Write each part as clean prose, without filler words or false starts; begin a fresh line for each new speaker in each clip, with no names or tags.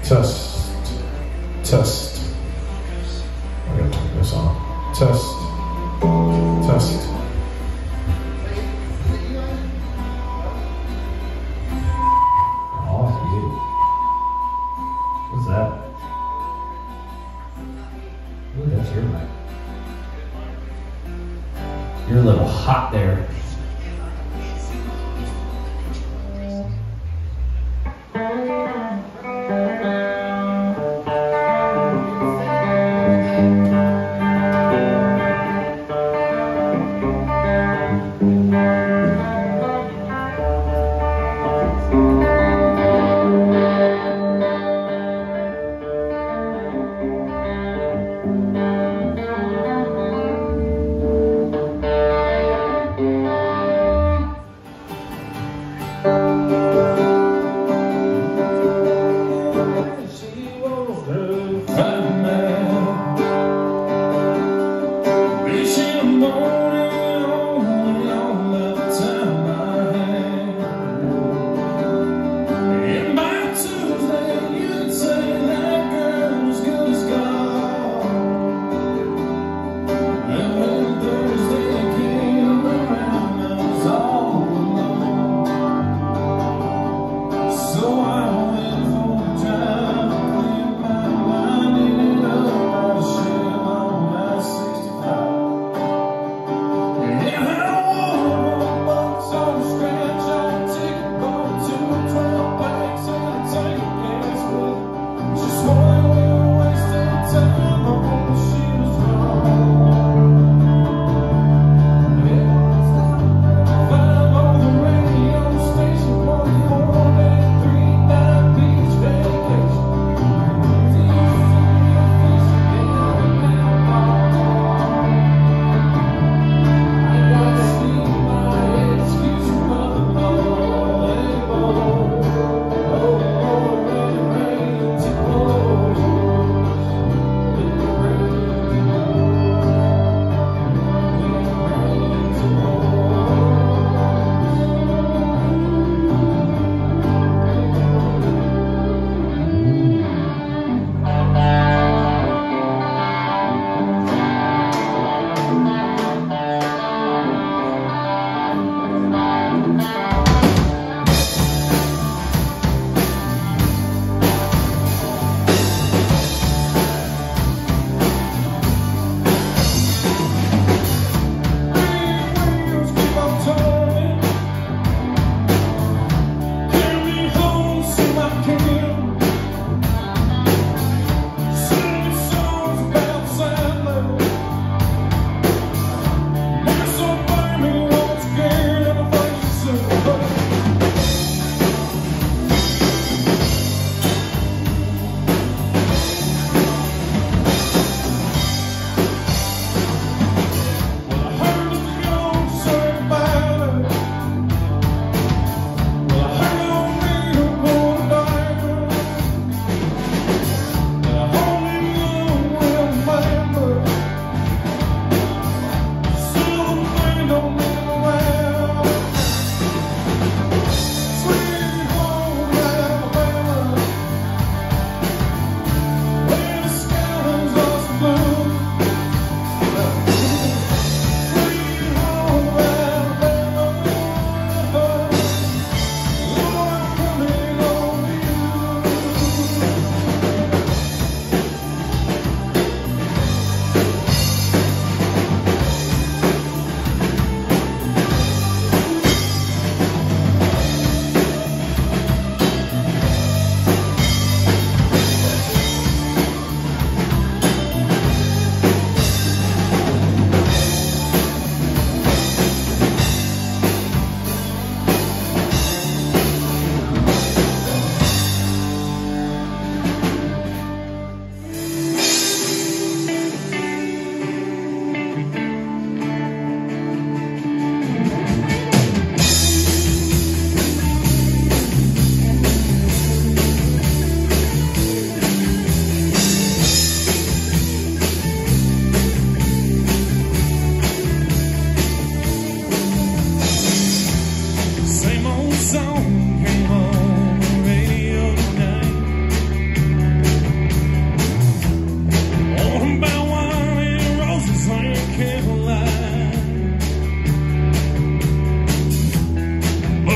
Test. Test. I gotta turn this on. Test. Test. Oh, yeah. What's that? Ooh, that's your mic. You're a little hot there.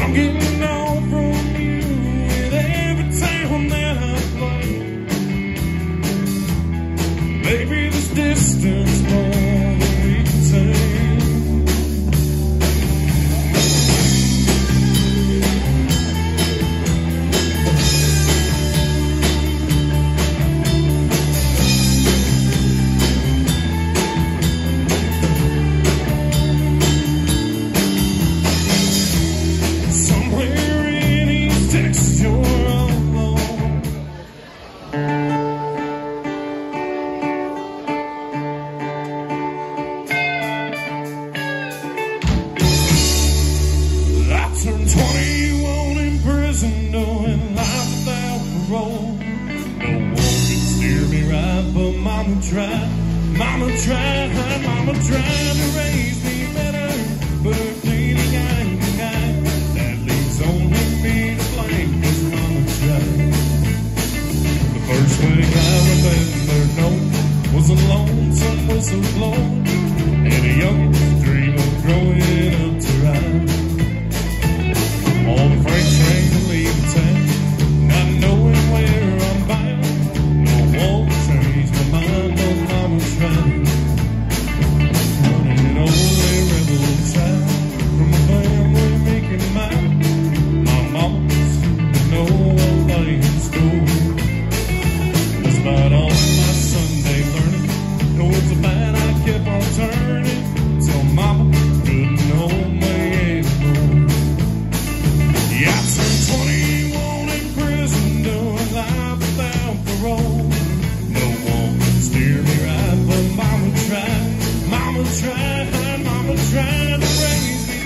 I'm getting on from you with every town that I play. Maybe this distance more than we can take. Turned 21 in prison, doing life without parole. No one can steer me right, but mama tried. Mama tried to raise me better, but her pleading ain't kind. That leaves only me to blame, 'cause mama tried. The first wedding I remember, no, was a lonesome whistle blowing, and a young dream of growing up to ride. On the freight train to leave the town, not knowing where I'm bound. No one changed my mind, but mama's right. Running an only rebel child from a family making mine. My mama's no one thing in school. Despite all my Sunday learning, towards the bad I kept on turning, till mama couldn't hold me anymore. Yeah, I turned 21 in prison, doing life without parole. No one can steer me right, but mama tried to raise me.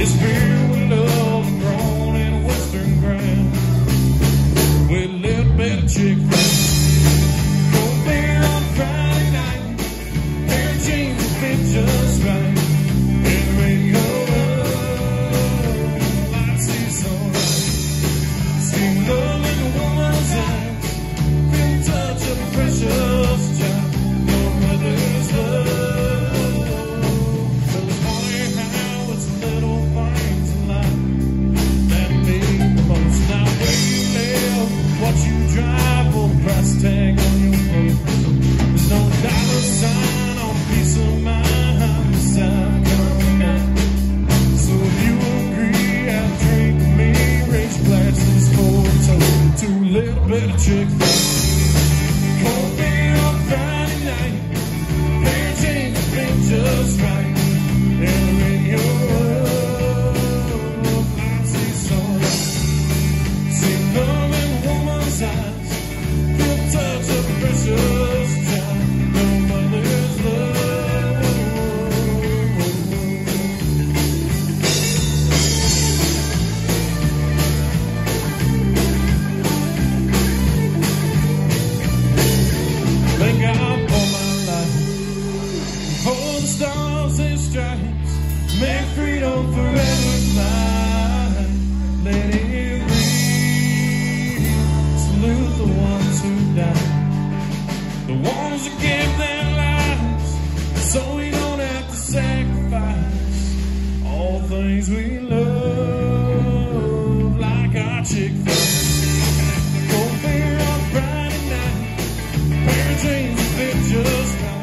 It's filled with love grown in western ground. With a little bit of Chick-fil-A. Cold beer on Friday night. Pair of jeans that fit just right. And the radio up. I see sunlight. See love in a woman's eyes. Feel the touch of a precious child. No mother's love. But it's funny how it's the little things in life that mean the most. Now where you live, what you drive, or the price tag on your phone. There's no dollar sign on peace of mind beside coming out. So if you agree, I'll drink with me, raise glasses for a toast to a little bit of Chick-fil-A. Cold beer on Friday night, pair of jeans that fit just right, and the radio up. I see sunlight, see love in a woman's eyes, feel the touch of a precious child, no mother's love. Thank God for my life, for the stars and stripes, may freedom forever fly. Let it ring, salute the ones who died, the ones that gave their lives, so we don't have to sacrifice all things we love, like our Chick-fil-A. Cold beer on Friday night, pair of jeans that fit just right.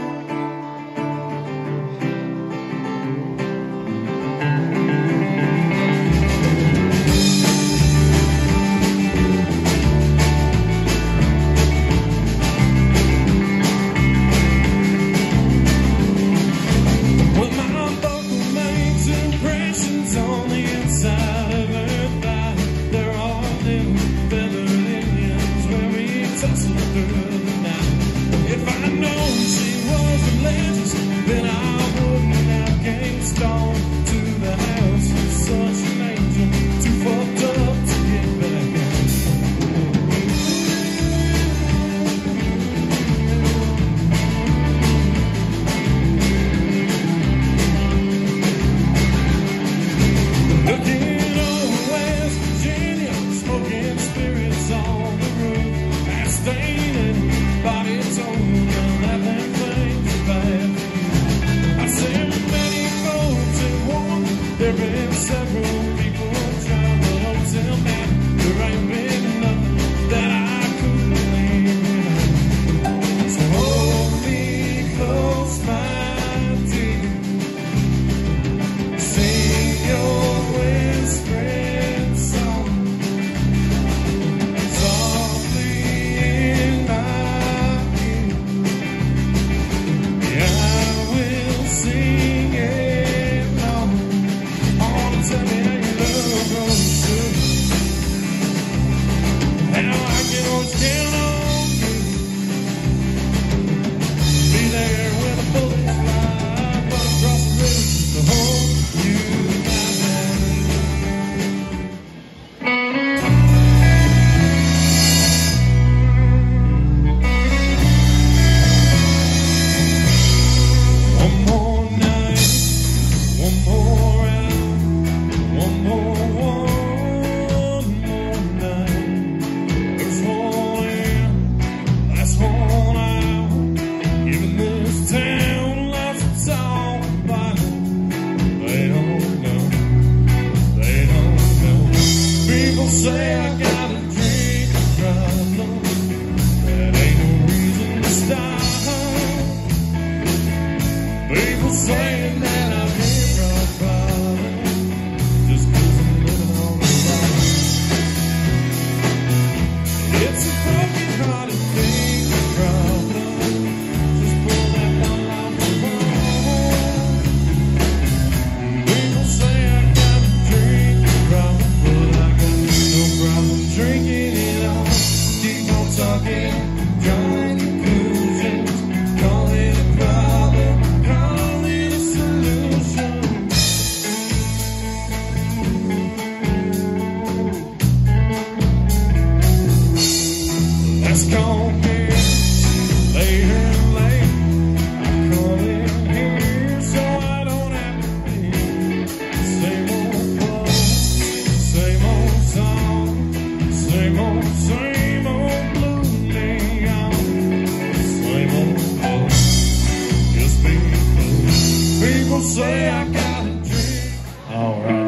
Well, my buckle makes impressions on the inside of her thigh. They're all little feathered Indians where we tussle through the night. If I'd known she was religious, then I wouldn't have came stone to the house. Such an angel, too fucked up to get back out. Looking over West Virginia, smoking spirits on the roof, abstaining, bodies over, laughing things bad. I said many folks have warned, there've been several people trying, but until now, there ain't been nothing that I couldn't believe in. So hold me close, my dear. Sing your whispering song softly in my ear. I will sing it long. I wanna tell me how you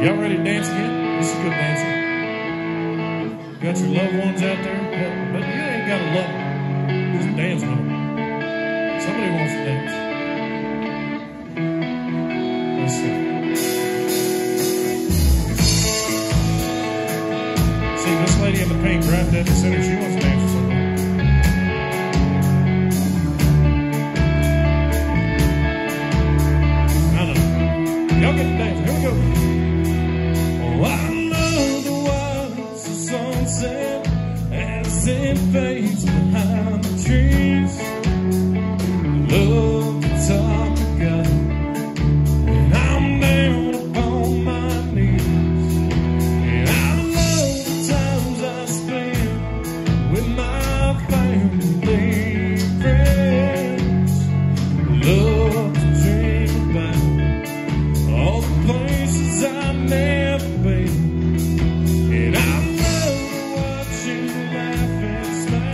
Y'all ready to dance again? This is good dancing. Got your loved ones out there, but you ain't got to love them. Just dance with them. Somebody wants to dance. Let's see. See, this lady in the pink right dead in the center, she wants to dance with somebody. I know. Y'all get to dance. Here we go. Oh, I love the watch the sunset as it fades behind the trees. Love to talk together when I'm down upon my knees. And I love the times I spend with my family friends. Love to dream about all the places I've never been. And I love to watch you laugh and smile.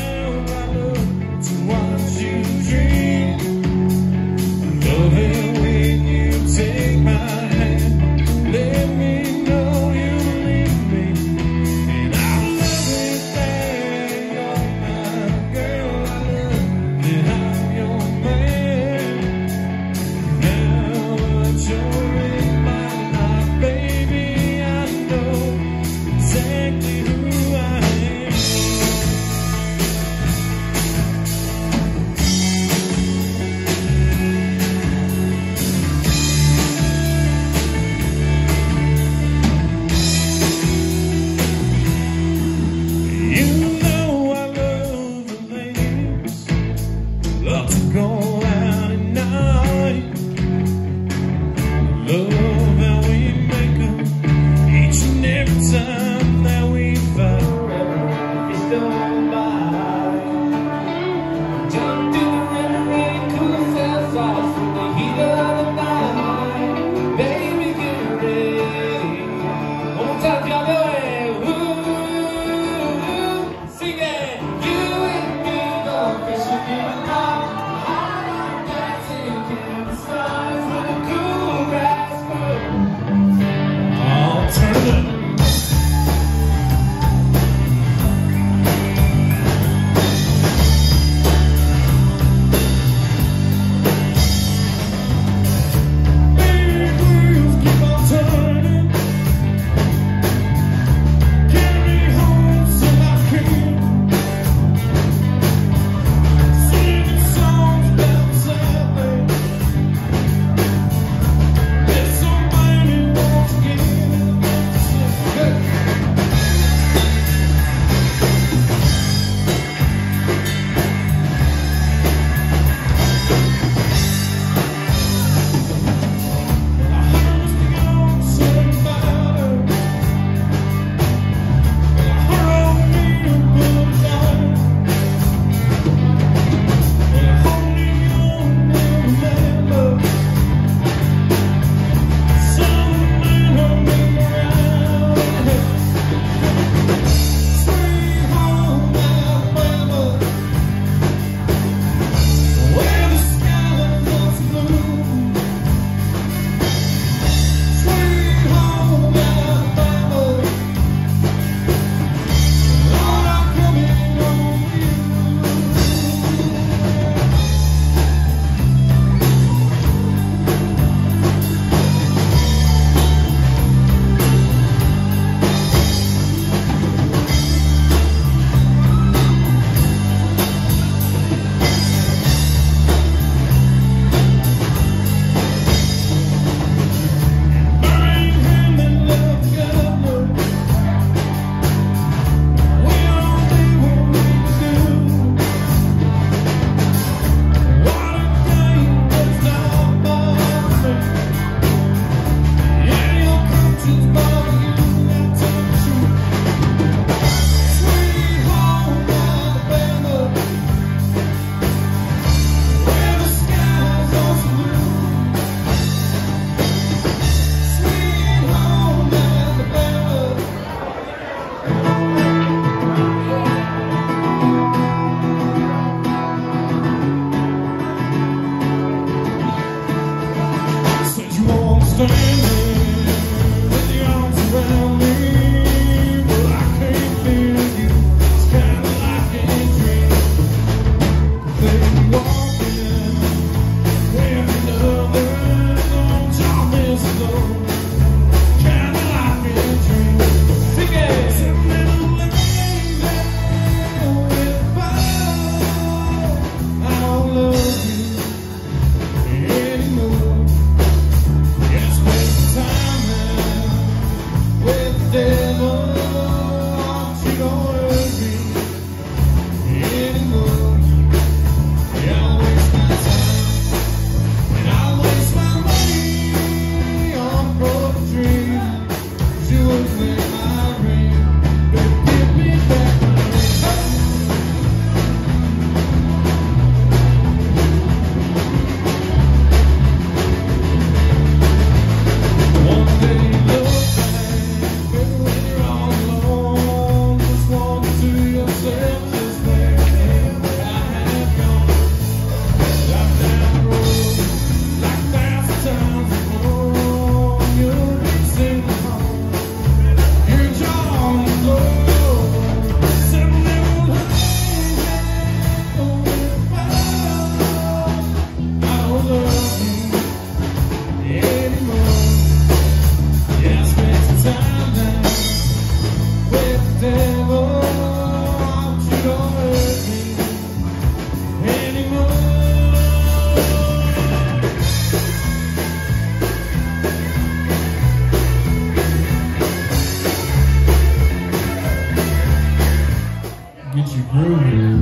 grooving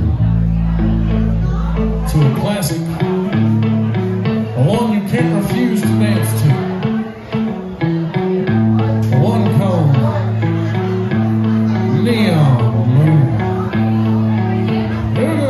to a classic, one you can't refuse to dance to. One called Neon Moon. Here we go.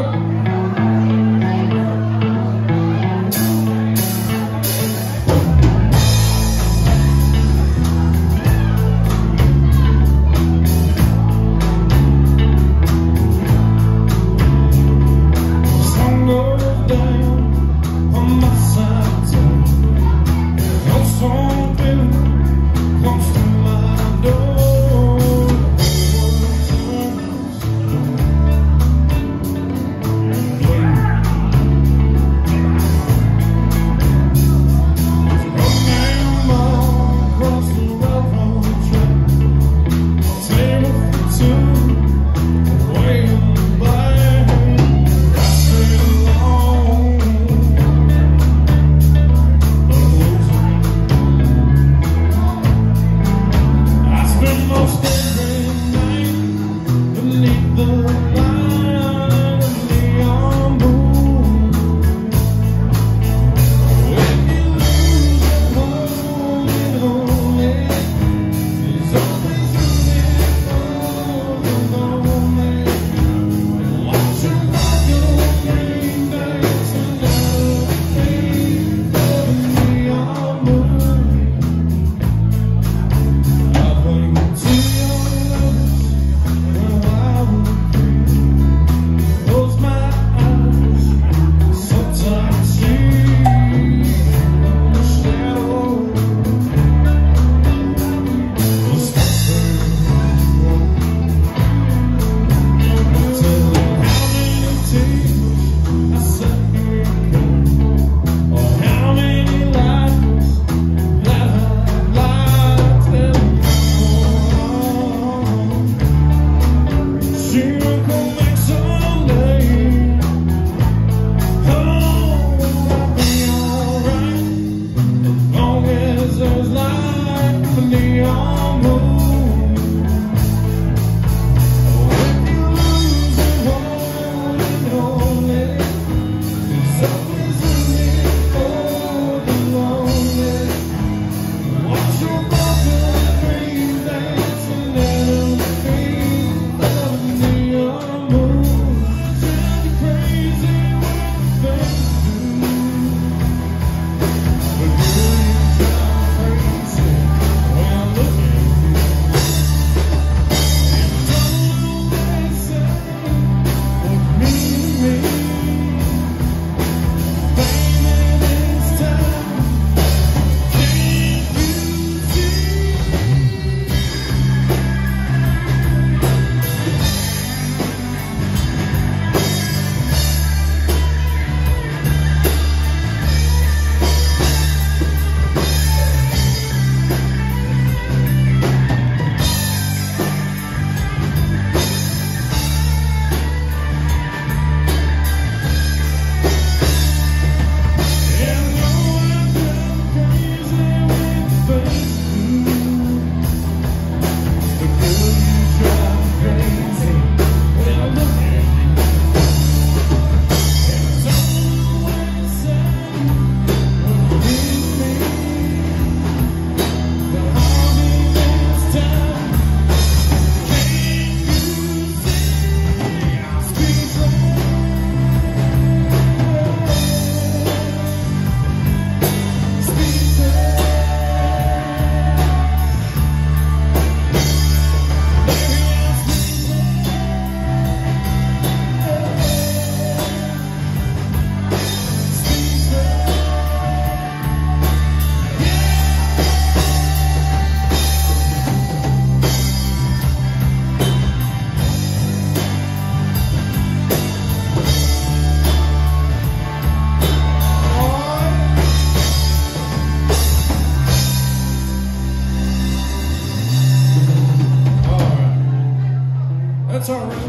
That's all right.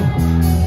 Bye.